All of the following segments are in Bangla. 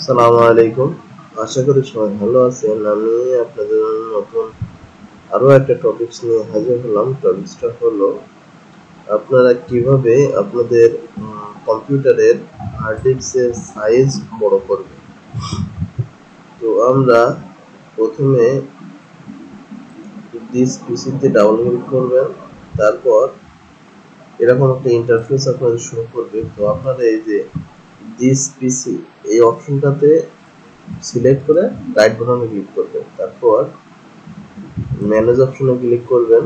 সালামু আলাইকুম। আশা করি সবাই ভালো আছেন। আমি আপনাদের জন্য নতুন আরো একটা টপিকস নিয়ে হাজির হলাম। টপিকসটা হলো আপনারা কিভাবে আপনাদের কম্পিউটারের হার্ড ডিস্কের সাইজ বড় করবেন। তো আমরা প্রথমে দিস পিসিতে ডাবল ক্লিক করবেন, তারপর এরকম একটা ইন্টারফেস আপনাদের শো করবে। তো আপনারা এই যে দিস পিসি এই অপশনটাতে সিলেক্ট করে রাইট বাটনে ক্লিক করবেন, তারপর ম্যানেজ অপশনে ক্লিক করবেন।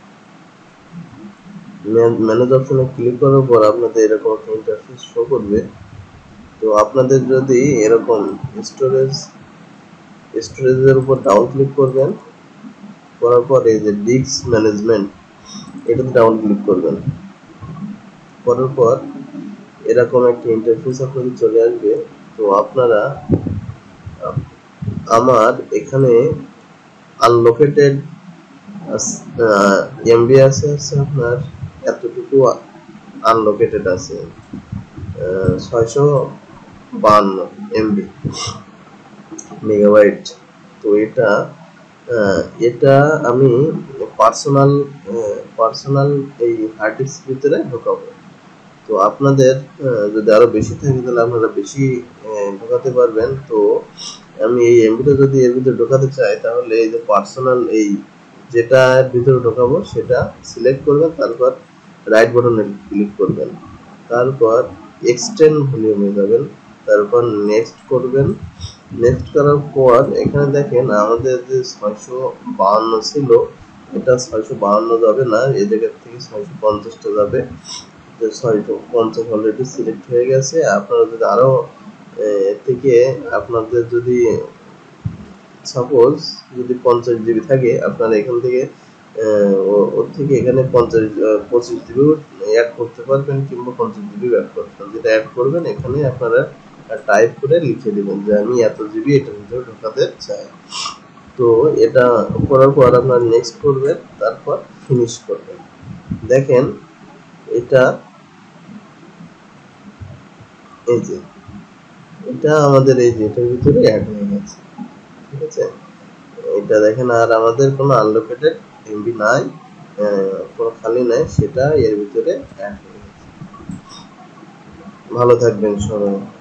ম্যানেজ অপশনে ক্লিক করার পর আপনাদের এরকম একটা ইন্টারফেস শো করবে। তো আপনাদের যদি এরকম স্টোরেজের উপর ডাবল ক্লিক করবেন, করার পর এই যে ডিস্ক ম্যানেজমেন্ট এটাতে ডাবল ক্লিক করবেন, করার পর এরকম একটা ইন্টারফেস আপনাদের চলে আসবে। তো আপনারা আমার এখানে আনলোকেটেড এমবি আছে আপনার এতটুকু আনলোকেটেড আছে 652 এমবি মেগাবাইট। তো এটা আমি পার্সোনাল এই হার্ড ডিস্ক ভিতরে ঢোকাবো। তো আপনাদের যদি আরো বেশি থাকে তাহলে আপনারা বেশি ঢোকাতে পারবেন। তো আমি এই এমবিটা যদি এর ভিতরে ঢোকাতে চাই তাহলে এই যে পার্সোনাল এই যেটা এর ভিতরে ঢোকাবো সেটা সিলেক্ট করবেন, তারপর রাইট বাটনে ক্লিক করবেন, তারপর এক্সটেন্ড ভলিউমে যাবেন, তারপর নেক্সট করবেন। নেক্সট করার পর এখানে দেখেন আমাদের যে 652 ছিল এটা 652 যাবে না, এই জায়গা থেকে 650টা যাবে। 650 অলরেডি সিলেক্ট হয়ে গেছে। আপনারা যদি আরো থেকে আপনাদের যদি সাপোজ যদি 50 জিবি থাকে আপনারা এখান থেকে ওর থেকে এখানে 25 জিবি অ্যাড করতে পারবেন, কিংবা 50 জিবি অ্যাড করতে পারবেন। যেটা অ্যাড করবেন এখানে আপনারা টাইপ করে লিখে দিবেন যে আমি এত জিবি এটার ভিতরে ঢোকাতে চাই। তো এটা করার পর আপনারা নেক্সট করবেন, তারপর ফিনিশ করবেন। দেখেন এটা এই যে এটা আমাদের এই যে এটার ভিতরে অ্যাড হয়ে গেছে, ঠিক আছে। এটা দেখেন আর আমাদের কোনো আনলোকেটেড এমবি নাই, কোনো খালি নাই, সেটা এর ভিতরে অ্যাড হয়ে গেছে। ভালো থাকবেন সবাই।